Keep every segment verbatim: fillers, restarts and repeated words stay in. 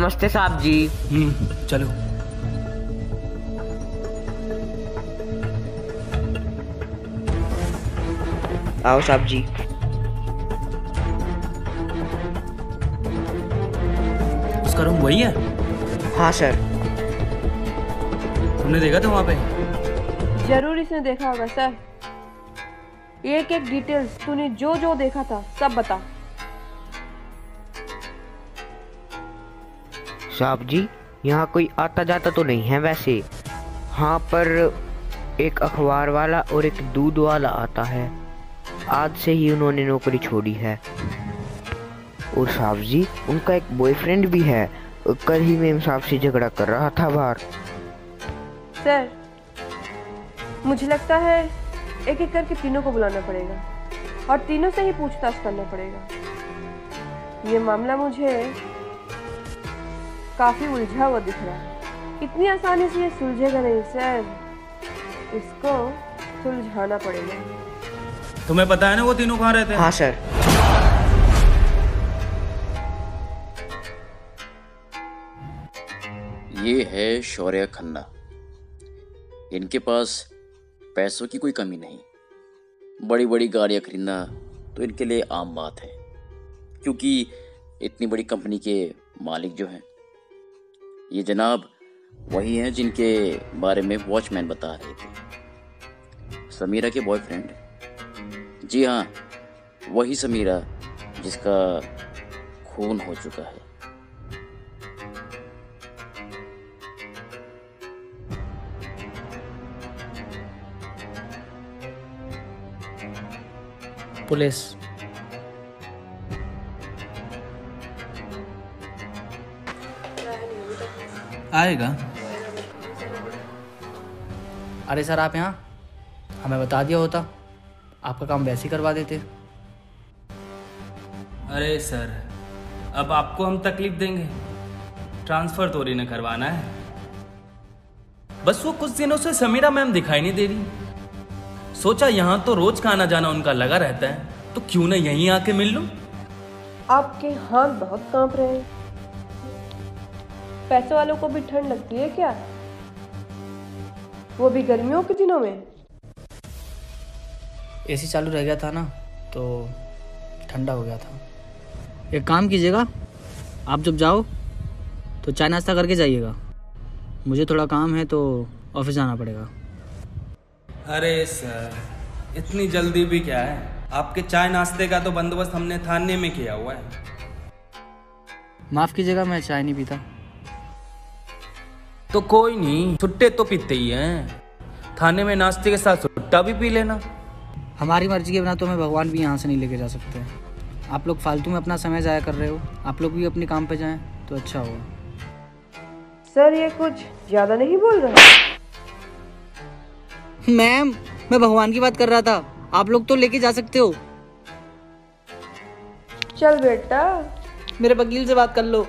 नमस्ते साहब जी। हम्म चलो। आओ साहब जी। उसका रूम वही है? हाँ सर। तुमने देखा था वहाँ पे? जरूर इसने देखा होगा सर। एक एक डिटेल्स तूने जो जो देखा था सब बता। साहब जी यहाँ कोई आता जाता तो नहीं है वैसे। हाँ पर एक अखबार वाला और एक दूध वाला आता है। आज से ही उन्होंने नौकरी छोड़ी है। और साहब जी उनका एक बॉयफ्रेंड भी है। कल ही मेम साहब से झगड़ा कर रहा था बाहर। सर मुझे लगता है एक एक करके तीनों को बुलाना पड़ेगा और तीनों से ही पूछताछ करना पड़ेगा। ये मामला मुझे काफी उलझा हुआ दिख रहा है। इतनी आसानी से ये सुलझेगा नहीं सर, इसको सुलझाना पड़ेगा। तुम्हें पता है ना वो तीनों कहाँ रहते हैं? हाँ सर। ये है शौर्य खन्ना। इनके पास पैसों की कोई कमी नहीं। बड़ी बड़ी गाड़ियाँ खरीदना तो इनके लिए आम बात है, क्योंकि इतनी बड़ी कंपनी के मालिक जो हैं ये जनाब वही हैं जिनके बारे में वॉचमैन बता रहे थे। समीरा के बॉयफ्रेंड। जी हाँ, वही समीरा जिसका खून हो चुका है। पुलिस। आएगा। अरे सर आप यहाँ, हमें बता दिया होता आपका काम वैसे ही करवा देते। अरे सर अब आपको हम तकलीफ देंगे? ट्रांसफर थोड़ी न करवाना है। बस वो कुछ दिनों से समीरा मैम दिखाई नहीं दे रही। सोचा यहाँ तो रोज का आना जाना उनका लगा रहता है, तो क्यों ना यहीं आके मिल लूं। आपके हाथ बहुत कांप रहे हैं। पैसे वालों को भी ठंड लगती है क्या? वो भी गर्मियों के दिनों में? एसी चालू रह गया था ना तो ठंडा हो गया था। एक काम कीजिएगा, आप जब जाओ तो चाय नाश्ता करके जाइएगा। मुझे थोड़ा काम है तो ऑफिस जाना पड़ेगा। अरे सर इतनी जल्दी भी क्या है? आपके चाय नाश्ते का तो बंदोबस्त हमने थाने में किया हुआ है। माफ कीजिएगा, मैं चाय नहीं पीता। तो कोई नहीं, छुट्टे तो पीते ही हैं। थाने में नाश्ते के साथ छुट्टा भी पी लेना। हमारी मर्जी के बिना तो हमें भगवान भी यहाँ से नहीं लेके जा सकते। आप लोग फालतू में अपना समय ज़ाया कर रहे हो। आप लोग भी अपने काम पे जाएं तो अच्छा होगा। सर ये कुछ ज्यादा नहीं बोल रहा? मैम मैं भगवान की बात कर रहा था, आप लोग तो लेके जा सकते हो। चल बेटा, मेरे वकील से बात कर लो।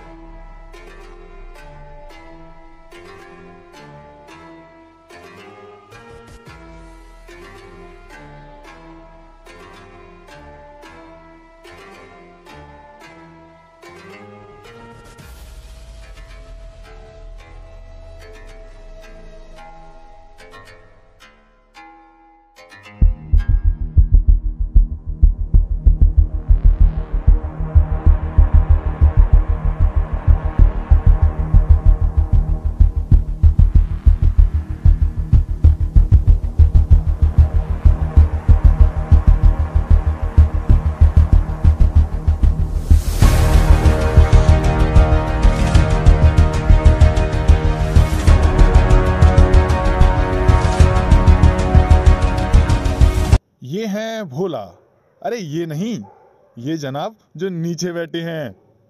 ये है भोला। अरे ये नहीं, ये जनाब जो नीचे बैठे हैं।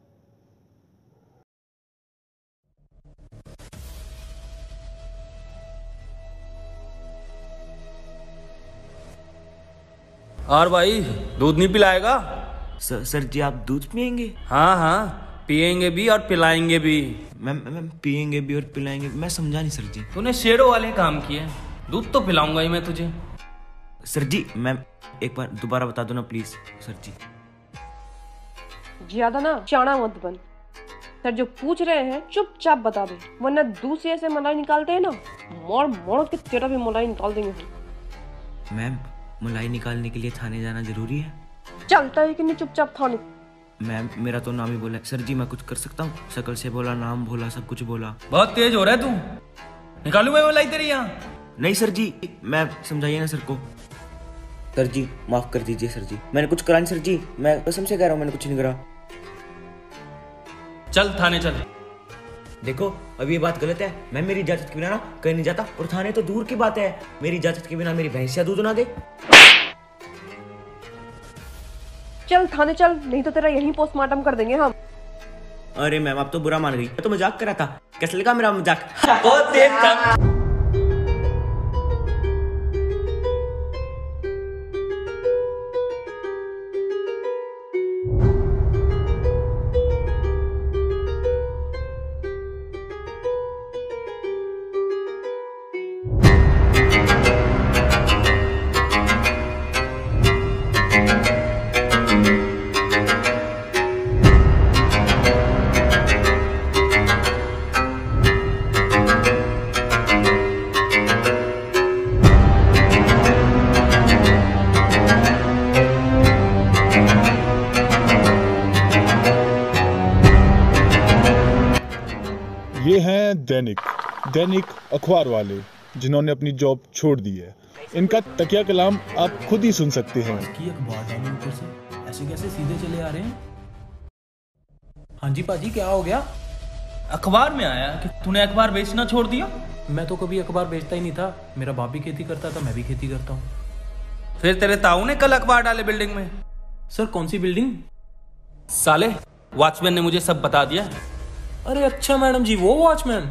और भाई दूध नहीं पिलाएगा? सर सर जी आप दूध पियेंगे? हाँ हाँ पियेंगे भी और पिलाएंगे भी। मैम मैम पियेंगे भी और पिलाएंगे? मैं समझा नहीं सर जी। तूने शेरों वाले काम किए, दूध तो पिलाऊंगा ही मैं तुझे। सर जी मैम एक बार दोबारा बता दो ना प्लीज। सर जी ज्यादा ना चाणा मत बन। सर जो पूछ रहे हैं चुपचाप बता दे, वरना दूसरे से मलाई निकालते हैं ना, मोड़ मोड़ के तेरा भी मलाई निकाल देंगे। मैम, मलाई निकालने के लिए थाने जाना जरूरी है? चलता है कि नहीं चुपचाप थाने? मैम, मेरा तो नाम ही बोला। सर जी, मैं कुछ कर सकता हूँ? शकल से बोला, नाम बोला, सब कुछ बोला। बहुत तेज हो रहा है तू। निकालू मैं मलाई तेरी यहाँ? नहीं सर जी, मैं समझाइए ना सर को। सर जी माफ कर दीजिए सर जी, मैंने कुछ करा नहीं सर जी, मैं कसम से कह रहा हूँ मैंने कुछ नहीं करा। चल थाने चल। देखो अभी ये बात गलत है, मैं मेरी इजाजत के बिना ना कहीं नहीं जाता, और थाने तो दूर की बात है, मेरी इजाजत के बिना मेरी भैंसिया दूध ना दे। चल थाने चल, नहीं तो तेरा यहीं पोस्टमार्टम कर देंगे हम। अरे मैम आप तो बुरा मान गई, मैं तो मजाक कर रहा था। कैसे लगा मेरा मजाक? बहुत तेज था। ये हैं दैनिक दैनिक अखबार वाले, जिन्होंने अपनी जॉब छोड़ दी है। इनका तकिया कलाम आप खुद ही सुन सकते हैं। कि अखबार डाली ऊपर से, ऐसे कैसे सीधे चले आ रहे हैं? हाँ जी पाजी, क्या हो गया? अखबार में आया कि तूने अखबार बेचना छोड़ दिया। मैं तो कभी अखबार बेचता ही नहीं था, मेरा बाप भी खेती करता था, मैं भी खेती करता हूँ। फिर तेरे ताऊ ने कल अखबार डाले बिल्डिंग में। सर कौन सी बिल्डिंग? साले वॉचमैन ने मुझे सब बता दिया। अरे अच्छा मैडम जी, वो वॉचमैन?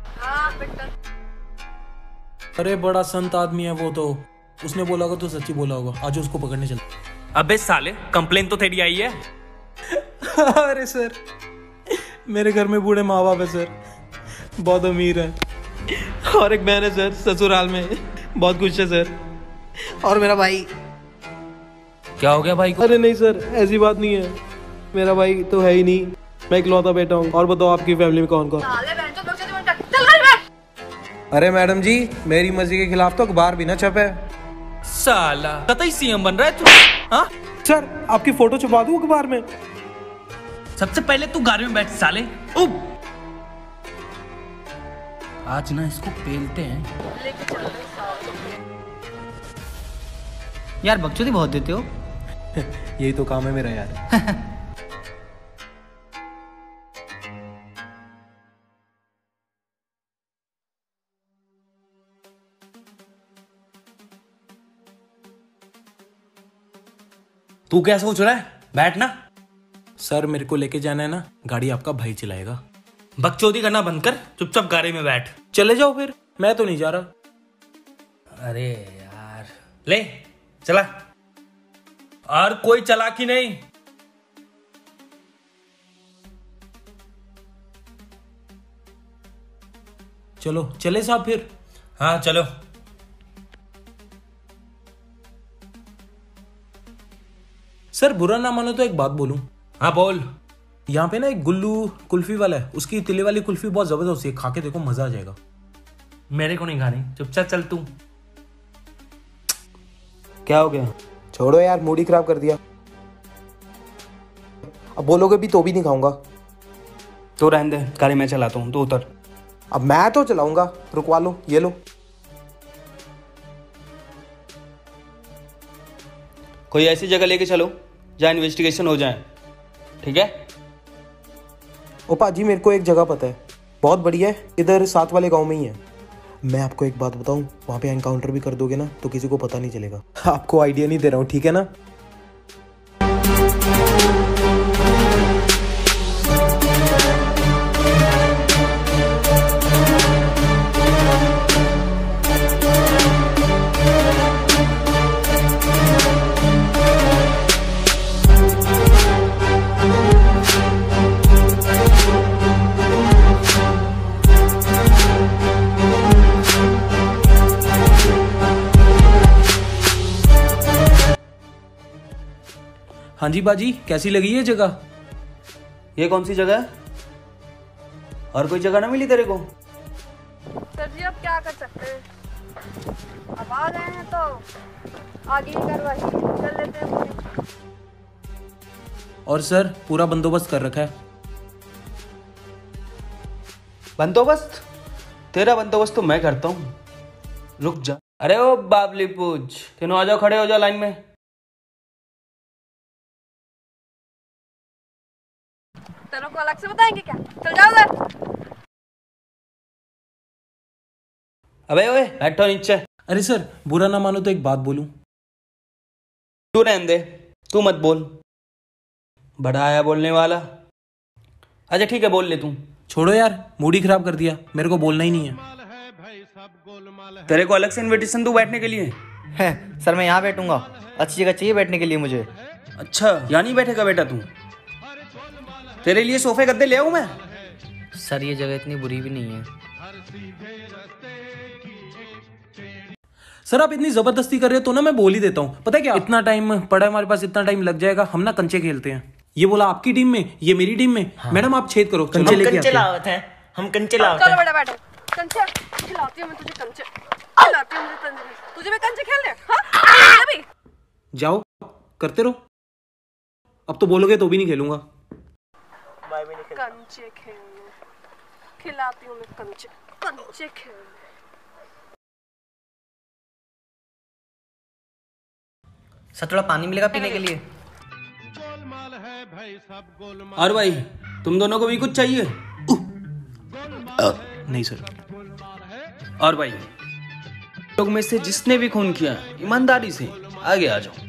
अरे बड़ा संत आदमी है वो तो, उसने बोला होगा तो सच्ची बोला होगा। आज उसको पकड़ने चल। अबे साले, कंप्लेन तो तेरी आई है। अरे सर, मेरे घर में बूढ़े माँ बाप है सर, बहुत अमीर है, और एक बहन है सर ससुराल में, बहुत खुश है सर, और मेरा भाई। क्या हो गया भाई को? अरे नहीं सर, ऐसी बात नहीं है, मेरा भाई तो है ही नहीं, मैं इकलौता बेटा हूँ। और बताओ आपकी फैमिली में कौन कौन? अरे मैडम जी, मेरी मर्जी के खिलाफ तो अखबार भी ना छपे। साला कतई सीएम बन रहा है तू। हाँ सर, आपकी फोटो छपवा दूं अखबार में? सबसे पहले तू गाड़ी में बैठ साले। उप। आज ना इसको पेलते हैं। यार बकचोदी बहुत देते हो। यही तो काम है मेरा यार। तू क्या सोच रहा है? बैठ ना। सर मेरे को लेके जाना है ना, गाड़ी आपका भाई चलाएगा। बकचोदी करना बंद कर, चुपचाप गाड़ी में बैठ। चले जाओ फिर, मैं तो नहीं जा रहा। अरे यार, ले चला। और कोई चालाकी नहीं। चलो चले साहब फिर। हाँ चलो। सर बुरा ना मानो तो एक बात बोलूं? हाँ बोल। यहाँ पे ना एक गुल्लू कुल्फी वाला है, उसकी तिले वाली कुल्फी बहुत जबरदस्त है, खा के देखो मजा आ जाएगा। मेरे को नहीं खानी, चुपचाप चल तू। क्या हो गया? छोड़ो यार, मूड ही खराब कर दिया। अब बोलोगे भी तो भी नहीं खाऊंगा। तो रहने दे, गाड़ी मैं चलाता हूँ, तो उतर। अब मैं तो चलाऊंगा, रुकवा लो, ये लो। कोई ऐसी जगह लेके चलो जहाँ इन्वेस्टिगेशन हो जाए, ठीक है? ओ पाजी, मेरे को एक जगह पता है, बहुत बढ़िया है, इधर साथ वाले गांव में ही है। मैं आपको एक बात बताऊं, वहाँ पे एनकाउंटर भी कर दोगे ना तो किसी को पता नहीं चलेगा। आपको आइडिया नहीं दे रहा हूँ, ठीक है ना? हाँ जी बाजी, कैसी लगी ये जगह? ये कौन सी जगह है? और कोई जगह ना मिली तेरे को? सर जी अब क्या कर सकते हैं, अब आ गए हैं तो आगे की कार्रवाई कर लेते हैं पूरी। और सर पूरा बंदोबस्त कर रखा है। बंदोबस्त? तेरा बंदोबस्त तो मैं करता हूँ, रुक जा। अरे ओ बाबली पूछ, तीनों आ जाओ, खड़े हो जाओ लाइन में। तेरे को अलग से बताएंगे क्या? चल जाओ उधर। अबे ओए बैठो नीचे। अरे सर बुरा ना मानो तो एक बात बोलूं। तू रहने दे, तू मत बोल, बड़ा आया बोलने वाला। अच्छा ठीक है बोल ले तू। छोड़ो यार, मूड ही खराब कर दिया, मेरे को बोलना ही नहीं है। तेरे को अलग से इनविटेशन दूं बैठने के लिए? है सर, मैं यहाँ बैठूंगा, अच्छी जगह चाहिए बैठने के लिए मुझे। अच्छा यहाँ नहीं बैठेगा बेटा तू? तेरे लिए सोफे गद्दे ले आऊं मैं? सर ये जगह इतनी बुरी भी नहीं है। सर आप इतनी जबरदस्ती कर रहे हो तो ना मैं बोल ही देता हूँ। पता है क्या, इतना टाइम पड़ा है हमारे पास, इतना टाइम लग जाएगा, हम ना कंचे खेलते हैं। ये बोला आपकी टीम में, ये मेरी टीम में। हाँ। मैडम आप छेद करो, कंचे लेके आते हैं। हम कंचे लावत हैं। चलो बेटा बैठो। कंचे खिलाती हूँ मैं तुझे, कंचे खिलाती हूँ मुझे कंचे। तुझे मैं कंचे खेल रहे? हाँ अभी जाओ करते रहो, अब तो बोलोगे तो भी नहीं खेलूंगा। कंचे खेलने खिलाती हूँ मैं, कंचे कंचे खेलने। सर थोड़ा पानी मिलेगा पीने के लिए? और भाई तुम दोनों को भी कुछ चाहिए? नहीं सर। और भाई लोग में से जिसने भी खून किया ईमानदारी से आगे आ जाओ।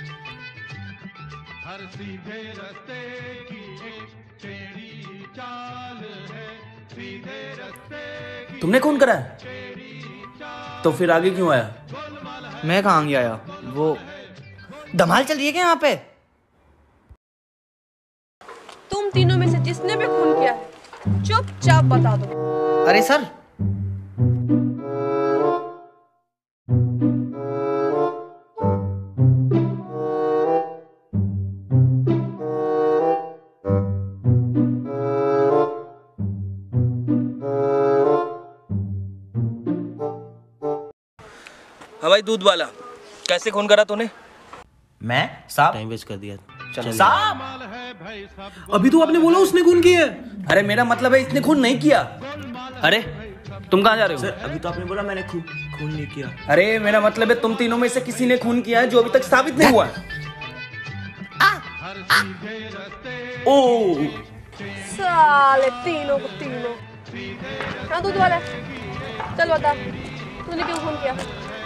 तुमने खून करा है तो फिर आगे क्यों आया? मैं कहाँ आगे आया? वो धमाल चल रही है क्या यहाँ पे? तुम तीनों में से जिसने भी खून किया है चुपचाप बता दो। अरे सर हाँ भाई दूध वाला, कैसे खून करा तूने? मैं साहब टाइम वेस्ट कर दिया। चल साहब, अभी तो आपने बोला उसने खून किया है। अरे मेरा मतलब है इसने खून नहीं किया। अरे तुम कहाँ जा रहे हो? सर अभी तो आपने बोला मैंने खून खून नहीं किया। अरे मेरा मतलब है तुम तीनों में से किसी ने खून किया है जो अभी तक साबित नहीं हुआ। ओ साले तीनों को तीनों। हाँ दूध वाले चल बता, तूने क्यों खून किया?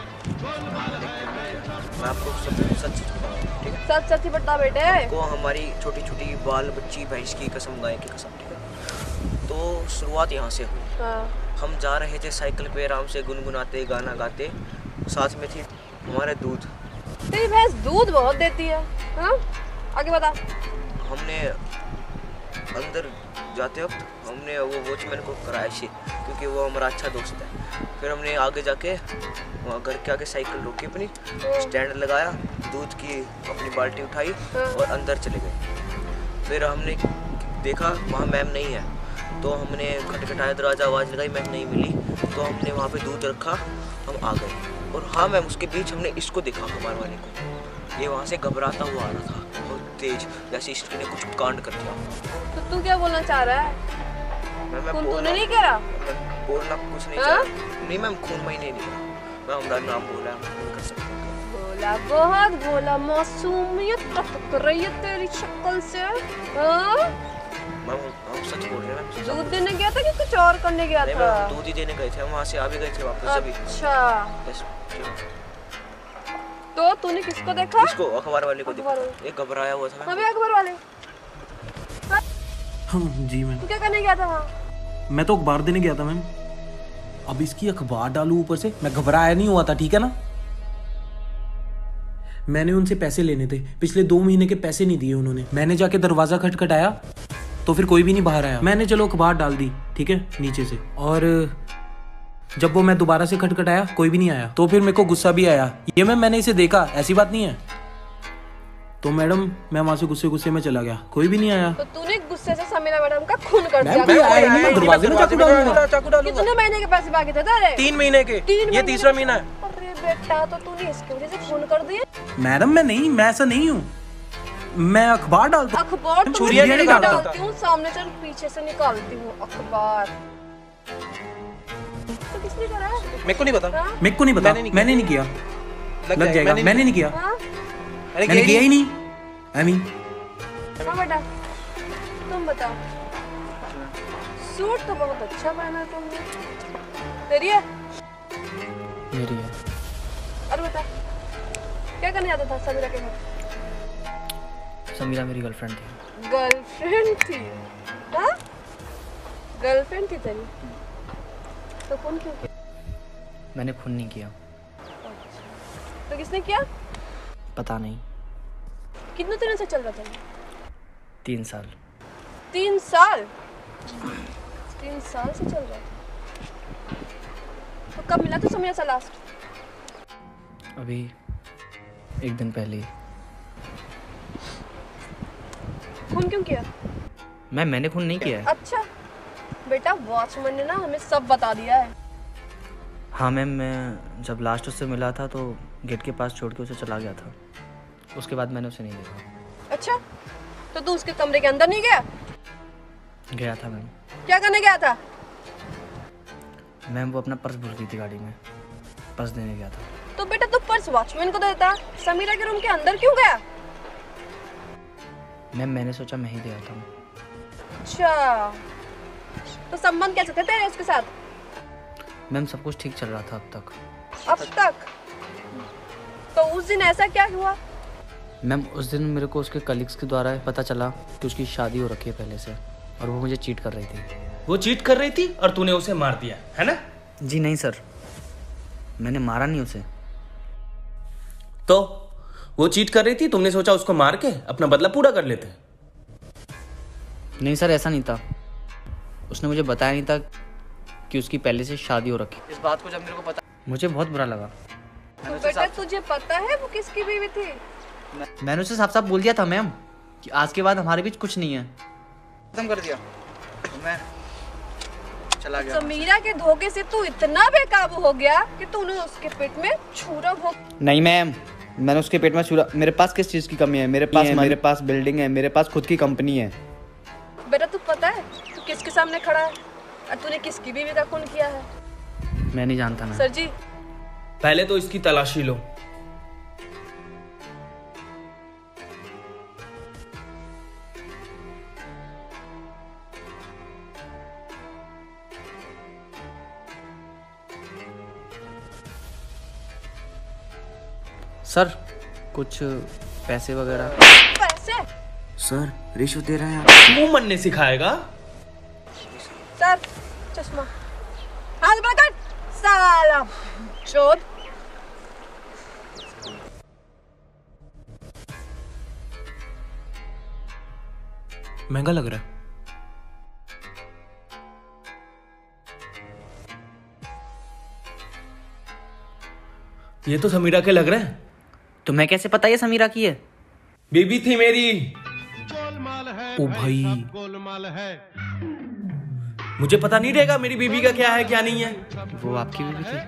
मैं आपको सब सच सच बताऊंगा, ठीक है? सच सच ही बता बेटे। को हमारी छोटी छोटी बाल बच्ची भैंस की कसम, गाय की कसम, ठीक है? तो शुरुआत यहाँ से हुई। हाँ। हम जा रहे थे साइकिल पे आराम से गुनगुनाते गाना गाते, साथ में थी हमारे दूध। तेरी भैंस दूध बहुत देती है। हाँ आगे बता। हमने अंदर जाते वक्त हमने वो वॉचमैन को कराया थी क्योंकि वो हमारा अच्छा दोस्त है। फिर हमने आगे जाके वहाँ घर के आगे साइकिल रोकी, अपनी स्टैंड लगाया, दूध की अपनी बाल्टी उठाई और अंदर चले गए। फिर हमने देखा वहाँ मैम नहीं है, तो हमने खटखटाया दरवाज़ा, आवाज़ लगाई, मैम नहीं मिली, तो हमने वहाँ पे दूध रखा, हम आ गए। और हाँ मैम उसके बीच हमने इसको देखा, हमारे वाले को, ये वहाँ से घबराता हुआ आ रहा था बहुत तेज, जैसे इसने कुछ कांड कर दिया। तो तू क्या बोलना चाह रहा है? मैम मैं खून बोलना तूने नहीं करा? मैं बोलना कुछ नहीं हाँ? चाह रहा। नहीं मैम खून मैं नहीं दिया, मैं हमारा नाम बोला, मैं कर सकता हूँ। बोला बहुत बोला, मासूमियत टपक रही है तेरी शक्ल से। हाँ? मैम हम सच बोल रहे हैं। दूध देने गया था कि कुछ और करने गया नहीं था? मैम दूध ही देने गए थे, हम वहाँ से आ भी गए थे वापस अभी। अच्छा बस तो तूने किसको देखा? इसको अखबार वाले को देखा, अखबार वाले। ये घबराया हुआ था। अबे अखबार वाले, हाँ जी मैम। तू क्या करने गया था वहाँ? मैं तो अखबार देने गया था मैम। अब इसकी अखबार डालू ऊपर से, मैं घबराया नहीं हुआ था, ठीक है ना? मैंने उनसे पैसे लेने थे, पिछले दो महीने के पैसे नहीं दिए उन्होंने। मैंने जाके दरवाजा खटखटाया तो फिर कोई भी नहीं बाहर आया। मैंने चलो अखबार डाल दी, ठीक है, नीचे से। और जब वो मैं दोबारा से खटखटाया कोई भी नहीं आया, तो फिर मेरे को गुस्सा भी आया। ये मैम मैंने इसे देखा, ऐसी बात नहीं है। तो मैडम मैं वहाँ से गुस्से गुस्से में चला गया, कोई भी नहीं आया। तो तूने गुस्से से समीरा मैडम का खून कर दिया। मैं आया नहीं, मैं दरवाजे में चाकू डालूंगा। चाकू डालूंगा। कितने महीने के पैसे बाकी थे तेरे? तीन महीने के। तीन ये तीसरा महीना है। अरे बेटा, तो तूने इसकी वजह से खून कर दिया? मैडम मैं नहीं, मैं ऐसा नहीं हूँ, मैं अखबार डालता हूँ। अखबार तो छुरिया मैं नहीं भी डालता। डालती हूँ, सामने चल पीछे से निकालती हूँ अखबार। तो किसने करा है? मेरे को नहीं पता। हाँ? मेरे को नहीं पता, मैंने नहीं किया। लग जाएगा, मैंने नहीं किया, हाँ? मैंने किया ही नहीं। एमी हाँ बेटा, तुम बताओ। सूट तो बहुत अच्छा पहना तुमने। तेरी है? मेरी है। और बता, क्या करने जाता था समीरा के घर? समीरा मेरी गर्लफ्रेंड थी। गर्लफ्रेंड थी? हाँ? गर्लफ्रेंड थी तेरी? तो खून क्यों किया? मैंने खून नहीं किया। तो किसने किया? पता नहीं। कितने दिनों से चल रहा था? तीन साल। तीन साल? तीन साल से चल रहा था। तो कब मिला तू समीरा से लास्ट? अभी एक दिन पहले। खून क्यों किया? मैं मैंने खून नहीं किया है। अच्छा बेटा, वॉचमैन ने ना हमें सब बता दिया है। हाँ मैम, मैं जब लास्ट उससे मिला था तो गेट के पास छोड़ के उसे चला गया था। उसके बाद मैंने उसे नहीं देखा। अच्छा, तो तू उसके कमरे के अंदर नहीं गया? गया था मैम। क्या करने गया था? मैम वो अपना पर्स भूल गई थी गाड़ी में, पर्स देने गया था। तो बेटा तू पर्स वॉचमैन को देता, समीरा के रूम के अंदर क्यों गया? मैम मैंने सोचा मैं ही दे आता हूँ। अच्छा, तो संबंध कैसे थे तेरे उसके साथ? मैम सब कुछ ठीक चल रहा था अब तक। अब तक? तो उस दिन ऐसा क्या हुआ? मैम उस दिन मेरे को उसके कलीग्स के द्वारा पता चला कि उसकी शादी हो रखी है पहले से, और वो मुझे चीट कर रही थी। वो चीट कर रही थी और तूने उसे मार दिया, है ना? जी नहीं सर, मैंने मारा नहीं उसे। तो वो चीट कर रही थी, तुमने सोचा उसको मार के अपना बदला पूरा कर लेते? नहीं सर, ऐसा नहीं था। उसने मुझे बताया नहीं था कि उसकी पहले से शादी हो रखी। इस बात को जब मेरे को पता, मुझे बहुत बुरा लगा। तो बेटा तुझे पता है वो किसकी बीवी थी? मैंने उसे साफ साफ बोल दिया था मैम कि आज के बाद हमारे बीच कुछ नहीं है। खत्म कर दिया तो मैं चला गया। समीरा के धोखे से तू इतना बेकाबू हो गया कि तूने उसके पेट में छुरा भोग। नहीं मैम, मैंने उसके पेट में छुरा। मेरे पास किस चीज़ की कमी है? मेरे पास मेरे पास बिल्डिंग है, मेरे पास खुद की कंपनी है। बेटा तू पता है तू किसके सामने खड़ा है और तूने किसकी बीवी का खून किया है? मैं नहीं जानता ना सर जी, पहले तो इसकी तलाशी लो। सर, कुछ पैसे वगैरह? पैसे? सर रिश्वत दे रहे हैं। मुंह मनने सिखाएगा? सर चश्मा हाथ पकड़ साला चोद। महंगा लग रहा है। ये तो समीरा के लग रहे हैं। तुम्हें कैसे पता ये समीरा की है? बीबी थी मेरी। ओ भाई, मुझे पता नहीं रहेगा मेरी बीबी का क्या है क्या नहीं है? वो आपकी बीवी थी?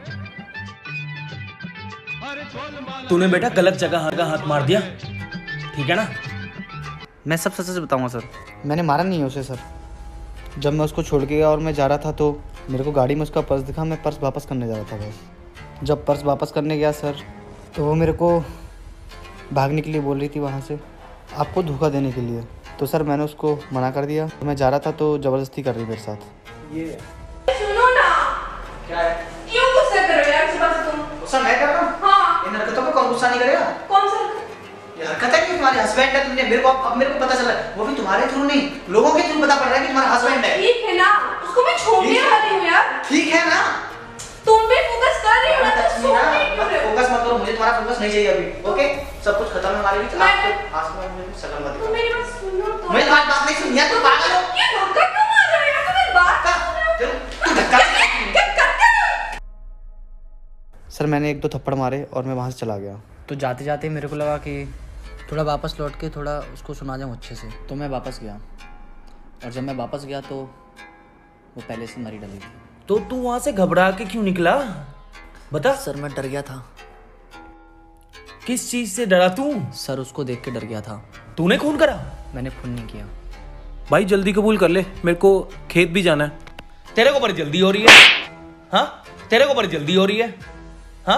तूने बेटा गलत जगह का हाथ मार दिया, ठीक है ना? मैं सब सच सच बताऊंगा सर। मैंने मारा नहीं है उसे सर। जब मैं उसको छोड़ के गया और मैं जा रहा था तो मेरे को गाड़ी में उसका पर्स दिखा। मैं पर्स वापस करने जा रहा था बस। जब पर्स वापस करने गया सर तो वो मेरे को भागने के लिए बोल रही थी वहाँ से, आपको धोखा देने के लिए। तो सर मैंने उसको मना कर दिया। मैं जा रहा था तो ज़बरदस्ती कर रही मेरे साथ। ये सुनो ना, क्या है? क्यों गुस्सा कर रहे हो यार सुबह से तुम? गुस्सा मैं कर रहा हूँ? हाँ। इन हरकतों को कौन गुस्सा नहीं करेगा? कौन सा? ये हरकत है कि तुम्हारे हस्बैंड है, तुमने मेरे को अब मेरे को पता चला है, वो भी तुम्हारे थ्रू नहीं, लोगों के थ्रू पता पड़ रहा है कि तुम्हारा हस्बैंड है। ठीक है ना, उसको मैं छोड़ने वाली हूँ यार। ठीक है ना? तुम भी फोकस कर रही हो ना, तो सुन नहीं क्यों रहे हो? फोकस मत करो, मुझे तुम्हारा फोकस नहीं चाहिए अभी। ओके, सब कुछ खत्म है हमारे बीच। मैं- आप आसमान में शक्ल मत तुम दिखाओ। मेरी बात सुनो तो। मैं तुम्हारी बात नहीं सुनी है, तुम पागल हो। ये धक्का क्यों मार रहे हो यार? तुम मेरी बात का चलो तू धक्का क्या करते हो? सर मैंने एक दो थप्पड़ मारे और मैं वहाँ से चला गया। तो जाते जाते मेरे को लगा कि थोड़ा वापस लौट के थोड़ा उसको सुना जाऊँ अच्छे से। तो मैं वापस गया, और जब मैं वापस गया तो वो पहले से मरी डली थी। तो तू वहां से घबरा के क्यों निकला, बता। सर मैं डर गया था। किस चीज से डरा तू? सर उसको देख के डर गया था। तूने खून करा? मैंने खून नहीं किया। भाई जल्दी कबूल कर ले, मेरे को खेत भी जाना है। तेरे को बड़ी जल्दी हो रही है? हाँ, तेरे को बड़ी जल्दी हो रही है? हाँ,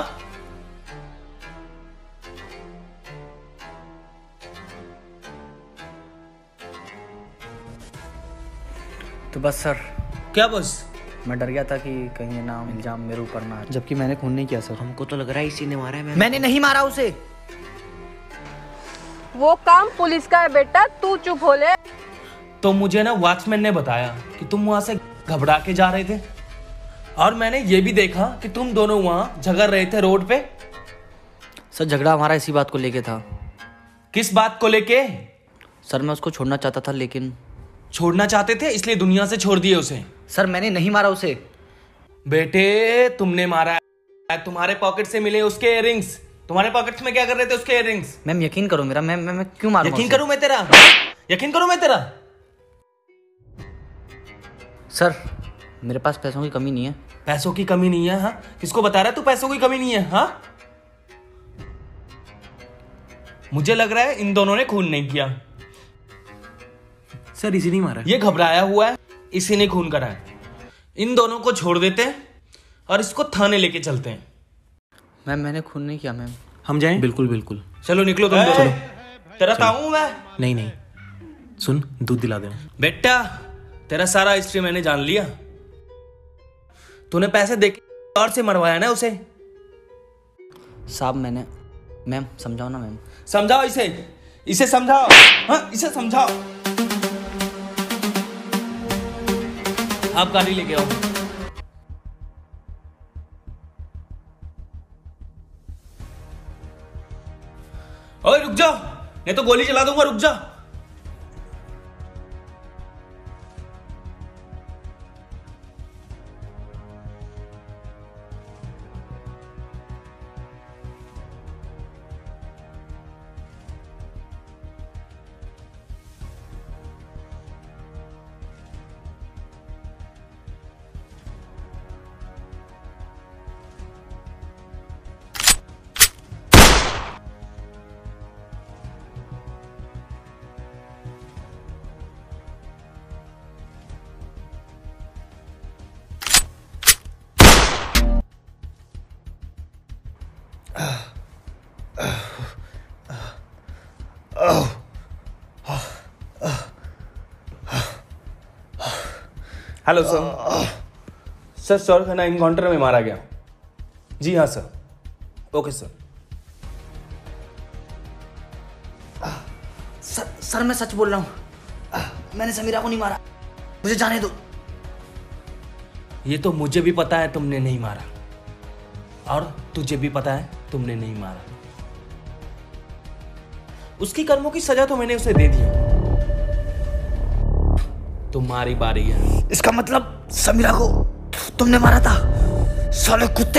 तो बस सर। क्या बस? मैं डर गया था कि कहीं ये नाम इल्जाम मेरे ऊपर ना आए, जबकि मैंने खून नहीं किया सर। हमको तो लग रहा है इसी ने मारा है। मैं मैंने नहीं मारा उसे। वो काम पुलिस का है बेटा, तू चुप हो ले। तो मुझे ना वॉचमैन ने बताया कि तुम वहां से घबरा के जा रहे थे, और मैंने ये भी देखा कि तुम दोनों वहां झगड़ रहे थे रोड पे। सर झगड़ा हमारा इसी बात को लेके था। किस बात को लेके? सर मैं उसको छोड़ना चाहता था, लेकिन छोड़ना चाहते थे इसलिए दुनिया से छोड़ दिए उसे? सर मैंने नहीं मारा उसे। बेटे तुमने मारा है। तुम्हारे पॉकेट से मिले उसके इयररिंग्स। तुम्हारे पॉकेट में क्या कर रहे थे उसके इयररिंग्स? मैम यकीन करो मेरा, मैं मैं, मैं क्यों मारूं? यकीन करूं मैं तेरा? यकीन करूं मैं तेरा? सर मेरे पास पैसों की कमी नहीं है। पैसों की कमी नहीं है? हाँ, किसको बता रहा है तू पैसों की कमी नहीं है? हाँ, मुझे लग रहा है इन दोनों ने खून नहीं किया। सर इसी नहीं मारा। ये घबराया हुआ है, इसी ने खून करा है। इन दोनों को छोड़ देते हैं और इसको थाने लेके चलते हैं। मैम मैंने खून नहीं किया मैम। हम जाएं? बिल्कुल बिल्कुल। चलो निकलो तुम दोनों। तेरा ताऊ मैं? नहीं नहीं, सुन दूध दिला दे। बेटा तेरा सारा हिस्ट्री मैंने जान लिया। तूने पैसे देके और से मरवाया ना उसे। साहब मैंने, मैम समझाओ ना मैम। समझाओ इसे, इसे समझाओ। हाँ इसे समझाओ। आप गाड़ी लेके आओ। ओए रुक जाओ, नहीं तो गोली चला दूंगा, रुक जा। Hello sir. सर सर खाना इनकाउंटर में मारा गया। जी हाँ sir. Okay sir. Sir sir मैं सच बोल रहा हूँ, मैंने समीरा को नहीं मारा, मुझे जाने दो। ये तो मुझे भी पता है तुमने नहीं मारा, और तुझे भी पता है तुमने नहीं मारा। उसकी कर्मों की सजा तो मैंने उसे दे दी। तुम्हारी बारी है। इसका मतलब समीरा को तुमने मारा था, साले कुत्ते।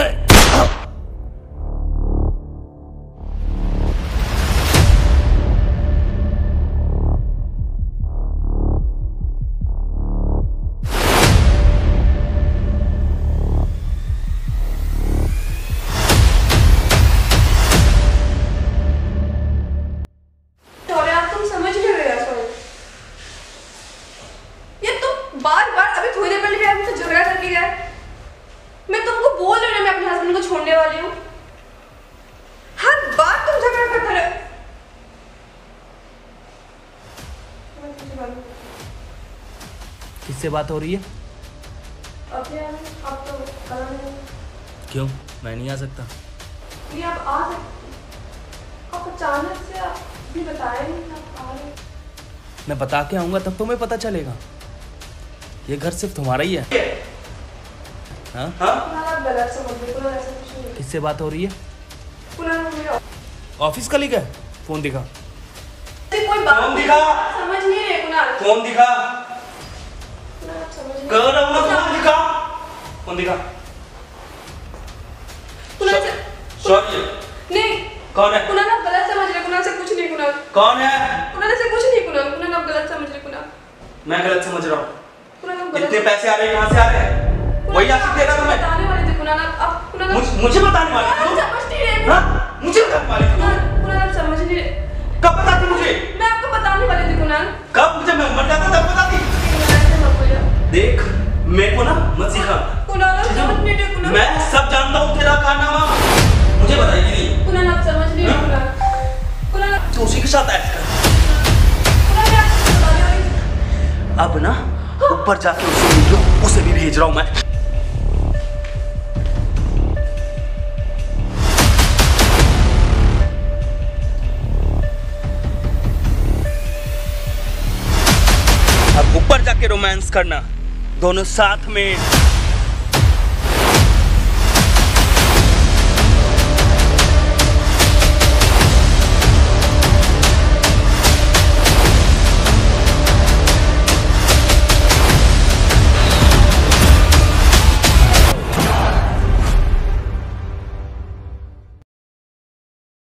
बार बार अभी थोड़ी देर पहले भी आप मुझसे झगड़ा करके गए। मैं तुमको बोल रही हूँ ना मैं अपने हस्बैंड को छोड़ने वाली हूँ, हर बार तुम झगड़ा करते रहे। किससे बात हो रही है? अभी आप तो कल नहीं। क्यों मैं नहीं आ सकता? ये आप आ सकते, आप अचानक से अभी बताया नहीं आप आ रहे। मैं बता के आऊंगा तब तुम्हें पता चलेगा। ये घर सिर्फ तुम्हारा ही है। हाँ? हाँ? गलत समझ रहे हो, ऐसा कुछ नहीं। किससे बात हो रही है? मेरा ऑफिस कलीग है। फोन दिखा। कोई बात फोन दिखा। समझ नहीं रहे कुणाल। फोन दिखा। समझ नहीं कर रहा हूँ ना, फोन दिखा। फोन दिखा। कुणाल। सॉरी। नहीं कौन है? कुणाल आप गलत समझ रहे हो। कुणाल से कुछ नहीं कुणाल। कौन है? कुणाल से कुछ नहीं कुणाल। कुणाल आप गलत समझ रहे कुणाल। मैं गलत समझ रहा हूँ? कुणाल आप गलत। इतने पैसे आ रहे हैं, कहाँ से आ रहे हैं? वही आशिक दे रहा था मैं। बताने वाले थे कुणाल आप आप कुणाल मुझ, मुझे बताने वाले थे तुम? समझ नहीं रहे। हाँ? मुझे बताने वाले थे तुम? कुणाल आप समझ नहीं रहे। कब बताती मुझे? मैं आपको बताने वाली थी कुणाल। कब? मुझे मैं मर जाता तब बताती। कुणाल से मत बोलिए। देख मेरे को ना मत सिखा। कुणाल आप समझ नहीं रहे कुणाल। मैं सब जानता हूँ तेरा कारनामा। मुझे बताइए नहीं। कुणाल आप समझ नहीं रहे कुणाल। कुणाल तू उसी के साथ ऐश कर। कुणाल मैं आपको बता रही हूँ। अब ना ऊपर जाके उसे मिल लो, उसे भी भेज रहा हूँ मैं। अब ऊपर जाके रोमांस करना, दोनों साथ में।